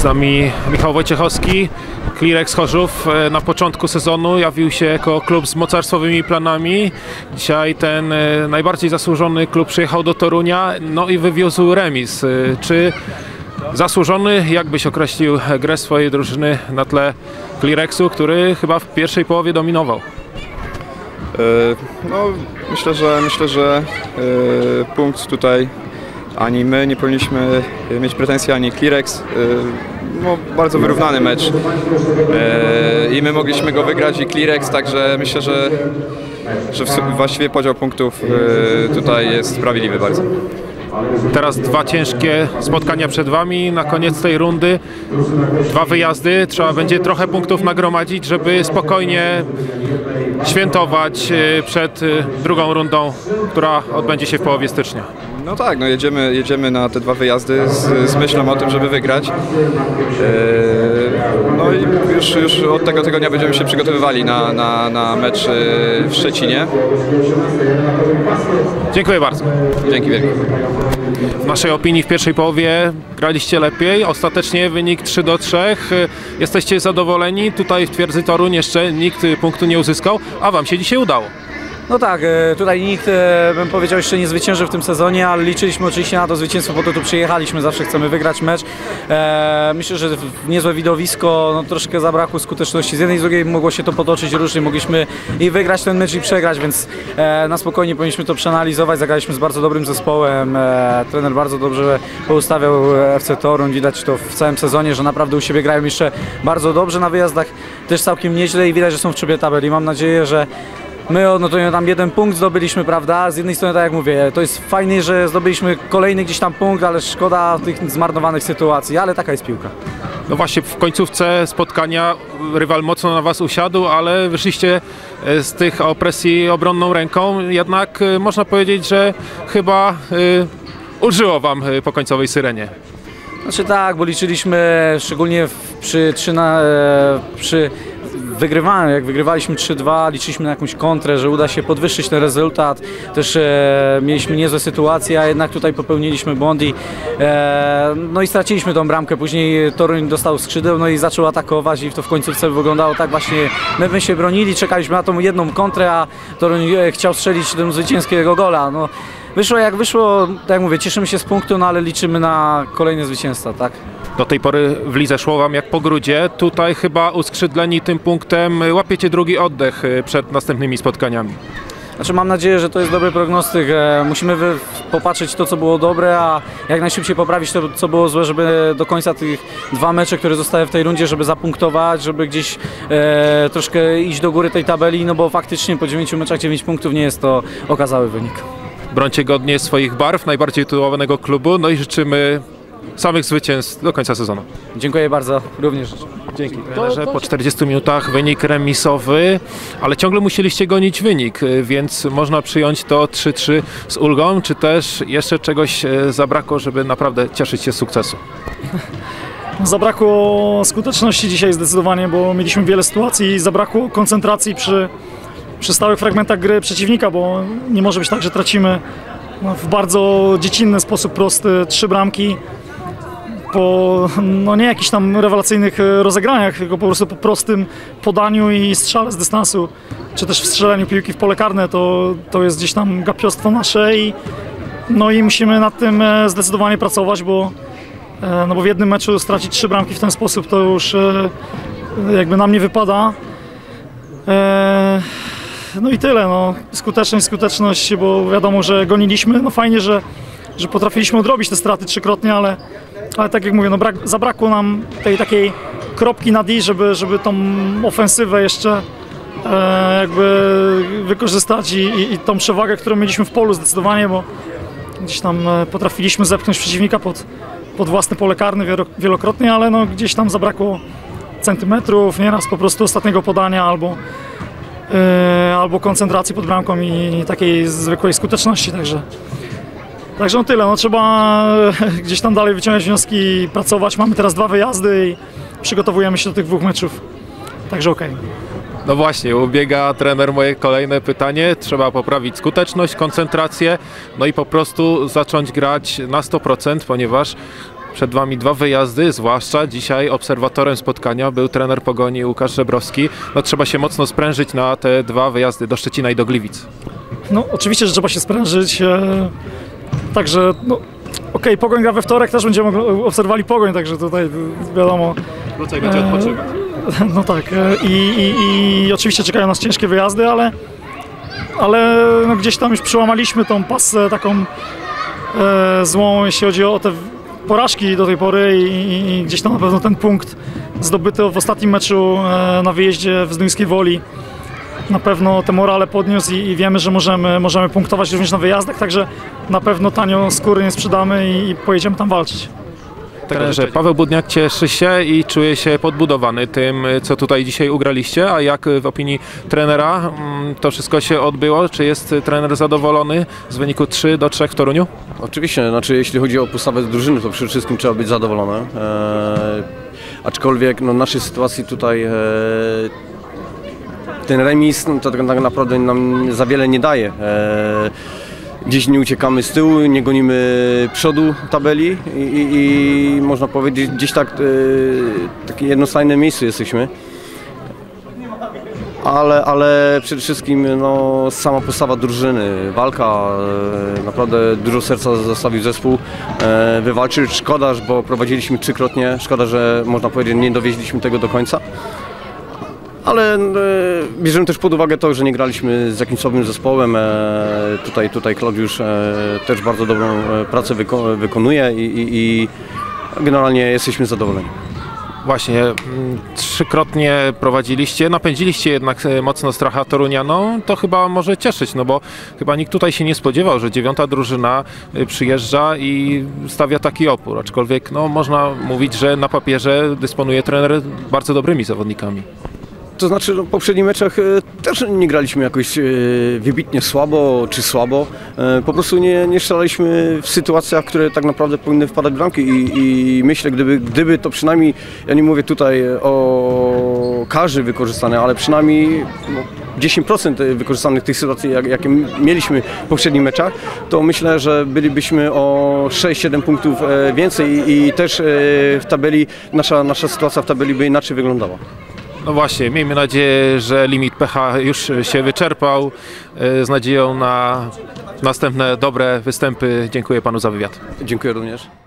Z nami Michał Wojciechowski, Klirex Chorzów. Na początku sezonu jawił się jako klub z mocarstwowymi planami. Dzisiaj ten najbardziej zasłużony klub przyjechał do Torunia, no i wywiózł remis. Czy zasłużony? Jak byś określił grę swojej drużyny na tle Klirexu, który chyba w pierwszej połowie dominował? No, myślę, że punkt tutaj ani my nie powinniśmy mieć pretensji, ani Klirex. No, bardzo wyrównany mecz i my mogliśmy go wygrać i Klirex, także myślę, że właściwie podział punktów tutaj jest sprawiedliwy bardzo. Teraz dwa ciężkie spotkania przed Wami, na koniec tej rundy 2 wyjazdy, trzeba będzie trochę punktów nagromadzić, żeby spokojnie świętować przed drugą rundą, która odbędzie się w połowie stycznia. No tak, no jedziemy na te 2 wyjazdy z myślą o tym, żeby wygrać. No i już od tego tygodnia będziemy się przygotowywali na mecz w Szczecinie. Dziękuję bardzo. Dzięki wielkie. W naszej opinii w pierwszej połowie graliście lepiej, ostatecznie wynik 3-3. Jesteście zadowoleni? Tutaj w Twierdzy Toruń jeszcze nikt punktu nie uzyskał, a Wam się dzisiaj udało. No tak, tutaj nikt, bym powiedział, jeszcze nie zwyciężył w tym sezonie, ale liczyliśmy oczywiście na to zwycięstwo, po to tu przyjechaliśmy, zawsze chcemy wygrać mecz. Myślę, że niezłe widowisko, no troszkę zabrakło skuteczności z jednej i z drugiej, mogło się to potoczyć różnie, mogliśmy i wygrać ten mecz i przegrać, więc na spokojnie powinniśmy to przeanalizować. Zagraliśmy z bardzo dobrym zespołem, trener bardzo dobrze poustawiał FC Toruń, widać to w całym sezonie, że naprawdę u siebie grają jeszcze bardzo dobrze, na wyjazdach też całkiem nieźle i widać, że są w szczycie tabeli. Mam nadzieję, że my odnotujemy tam 1 punkt, zdobyliśmy, prawda? Z jednej strony, tak jak mówię, to jest fajnie, że zdobyliśmy kolejny gdzieś tam punkt, ale szkoda tych zmarnowanych sytuacji, ale taka jest piłka. No właśnie, w końcówce spotkania rywal mocno na Was usiadł, ale wyszliście z tych opresji obronną ręką, jednak można powiedzieć, że chyba ulżyło Wam po końcowej syrenie. Znaczy tak, bo liczyliśmy, szczególnie przy wygrywaniu, jak wygrywaliśmy 3-2, liczyliśmy na jakąś kontrę, że uda się podwyższyć ten rezultat. Też mieliśmy niezłe sytuacje, a jednak tutaj popełniliśmy błąd no i straciliśmy tą bramkę. Później Toruń dostał skrzydeł, no i zaczął atakować i to w końcówce wyglądało tak właśnie. My się bronili, czekaliśmy na tą jedną kontrę, a Toruń chciał strzelić do zwycięskiego gola. No, wyszło jak wyszło, tak jak mówię, cieszymy się z punktu, no ale liczymy na kolejne zwycięstwa, tak? Do tej pory w lidze szło Wam jak po grudzie. Tutaj chyba uskrzydleni tym punktem łapiecie drugi oddech przed następnymi spotkaniami. Znaczy mam nadzieję, że to jest dobry prognostyk. Musimy popatrzeć to, co było dobre, a jak najszybciej poprawić to, co było złe, żeby do końca tych 2 mecze, które zostały w tej rundzie, żeby zapunktować, żeby gdzieś troszkę iść do góry tej tabeli, no bo faktycznie po 9 meczach 9 punktów nie jest to okazały wynik. Brońcie godnie swoich barw, najbardziej tytułowanego klubu, no i życzymy samych zwycięstw do końca sezonu. Dziękuję bardzo, również życzę. Dzięki trenerze. Po 40 minutach wynik remisowy, ale ciągle musieliście gonić wynik, więc można przyjąć to 3-3 z ulgą, czy też jeszcze czegoś zabrakło, żeby naprawdę cieszyć się z sukcesu? Zabrakło skuteczności dzisiaj zdecydowanie, bo mieliśmy wiele sytuacji i zabrakło koncentracji przy stałych fragmentach gry przeciwnika, bo nie może być tak, że tracimy w bardzo dziecinny sposób prosty 3 bramki po no nie jakichś tam rewelacyjnych rozegraniach, tylko po prostu po prostym podaniu i strzale z dystansu, czy też w strzeleniu piłki w pole karne, to jest gdzieś tam gapiostwo nasze no i musimy nad tym zdecydowanie pracować, bo w jednym meczu stracić 3 bramki w ten sposób to już jakby nam nie wypada. No i tyle, no. Skuteczność, bo wiadomo, że goniliśmy, no fajnie, że potrafiliśmy odrobić te straty 3-krotnie, ale tak jak mówię, no zabrakło nam tej takiej kropki na D, żeby tą ofensywę jeszcze jakby wykorzystać i tą przewagę, którą mieliśmy w polu zdecydowanie, bo gdzieś tam potrafiliśmy zepchnąć przeciwnika pod własne pole karne wielokrotnie, ale no gdzieś tam zabrakło centymetrów, nieraz po prostu ostatniego podania albo koncentracji pod bramką i takiej zwykłej skuteczności, także no tyle, no trzeba gdzieś tam dalej wyciągać wnioski i pracować. Mamy teraz 2 wyjazdy i przygotowujemy się do tych 2 meczów, także okej. No właśnie, ubiega trener moje kolejne pytanie. Trzeba poprawić skuteczność, koncentrację, no i po prostu zacząć grać na 100%, ponieważ Przed Wami 2 wyjazdy, zwłaszcza dzisiaj obserwatorem spotkania był trener Pogoni Łukasz Żebrowski. No, trzeba się mocno sprężyć na te 2 wyjazdy do Szczecina i do Gliwic. No oczywiście, że trzeba się sprężyć, także no, okej, Pogoń gra we wtorek, też będziemy obserwowali Pogoń, także tutaj wiadomo. Wrócaj, będzie odpoczywać. No tak, i oczywiście czekają nas ciężkie wyjazdy, ale no gdzieś tam już przełamaliśmy tą pasę taką złą, jeśli chodzi o te porażki do tej pory i gdzieś tam na pewno ten punkt zdobyty w ostatnim meczu na wyjeździe w Zduńskiej Woli na pewno te morale podniósł i wiemy, że możemy punktować również na wyjazdach, także na pewno tanio skóry nie sprzedamy i pojedziemy tam walczyć. Trenerze, Paweł Budniak cieszy się i czuje się podbudowany tym, co tutaj dzisiaj ugraliście, a jak w opinii trenera to wszystko się odbyło? Czy jest trener zadowolony z wyniku 3-3 w Toruniu? Oczywiście, znaczy jeśli chodzi o postawę drużyny, to przede wszystkim trzeba być zadowolony. Aczkolwiek no, w naszej sytuacji tutaj ten remis no, to tak naprawdę nam za wiele nie daje. Gdzieś nie uciekamy z tyłu, nie gonimy przodu tabeli i można powiedzieć gdzieś tak w takim jednostajnym miejscu jesteśmy. Ale przede wszystkim no, sama postawa drużyny, walka, naprawdę dużo serca zostawił zespół, wywalczył. Szkoda, bo prowadziliśmy 3-krotnie, szkoda, że można powiedzieć nie dowieźliśmy tego do końca. Ale bierzemy też pod uwagę to, że nie graliśmy z jakimś słabym zespołem. Tutaj Klaudiusz też bardzo dobrą pracę wykonuje i generalnie jesteśmy zadowoleni. Właśnie, 3-krotnie prowadziliście, napędziliście jednak mocno Stracha Torunianą, to chyba może cieszyć, no bo chyba nikt tutaj się nie spodziewał, że 9. drużyna przyjeżdża i stawia taki opór, aczkolwiek no, można mówić, że na papierze dysponuje trener bardzo dobrymi zawodnikami. To znaczy no, w poprzednich meczach też nie graliśmy jakoś wybitnie słabo czy słabo. Po prostu nie strzelaliśmy w sytuacjach, które tak naprawdę powinny wpadać w bramki i myślę, gdyby to przynajmniej, ja nie mówię tutaj o karze wykorzystanej, ale przynajmniej no, 10% wykorzystanych tych sytuacji, jakie mieliśmy w poprzednich meczach, to myślę, że bylibyśmy o 6-7 punktów więcej i też w tabeli, nasza sytuacja w tabeli by inaczej wyglądała. No właśnie, miejmy nadzieję, że limit pH już się wyczerpał. Z nadzieją na następne dobre występy. Dziękuję Panu za wywiad. Dziękuję również.